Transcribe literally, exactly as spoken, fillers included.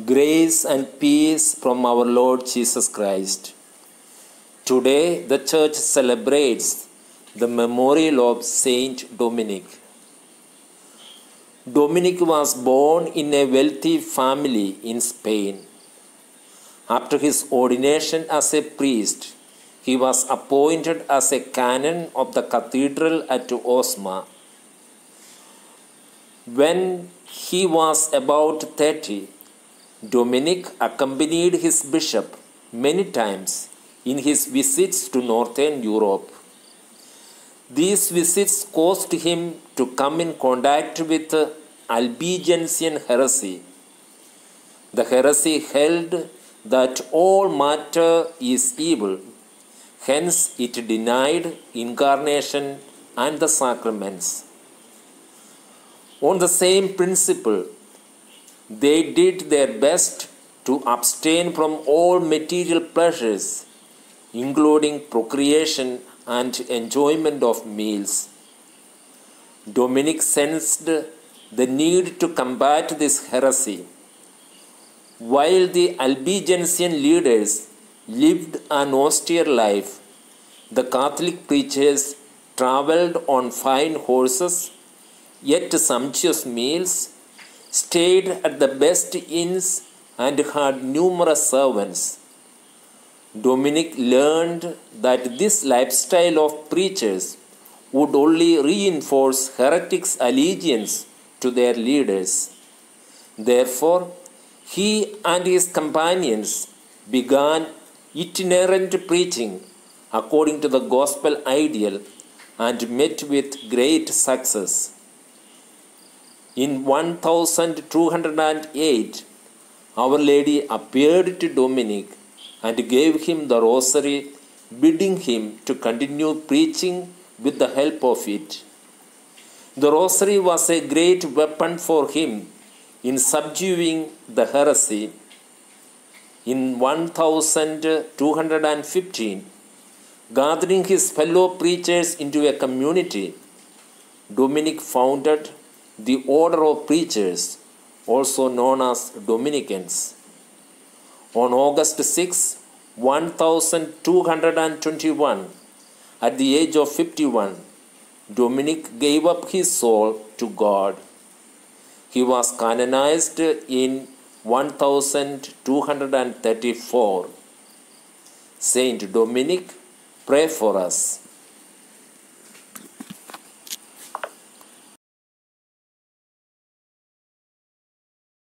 Grace and peace from our Lord Jesus Christ. Today, the Church celebrates the memorial of Saint Dominic. Dominic was born in a wealthy family in Spain. After his ordination as a priest, he was appointed as a canon of the cathedral at Osma. When he was about thirty, Dominic accompanied his bishop many times in his visits to Northern Europe. These visits caused him to come in contact with Albigensian heresy. The heresy held that all matter is evil, hence it denied incarnation and the sacraments. On the same principle, they did their best to abstain from all material pleasures, including procreation and enjoyment of meals. Dominic sensed the need to combat this heresy. While the Albigensian leaders lived an austere life, the Catholic preachers travelled on fine horses, ate sumptuous meals, stayed at the best inns, and had numerous servants. Dominic learned that this lifestyle of preachers would only reinforce heretics' allegiance to their leaders. Therefore, he and his companions began itinerant preaching according to the gospel ideal and met with great success. In one thousand two hundred eight, Our Lady appeared to Dominic and gave him the rosary, bidding him to continue preaching with the help of it. The rosary was a great weapon for him in subduing the heresy. In one thousand two hundred fifteen, gathering his fellow preachers into a community, Dominic founded the Order of Preachers, also known as Dominicans. On August sixth, one thousand two hundred twenty-one, at the age of fifty-one, Dominic gave up his soul to God. He was canonized in one thousand two hundred thirty-four. Saint Dominic, pray for us.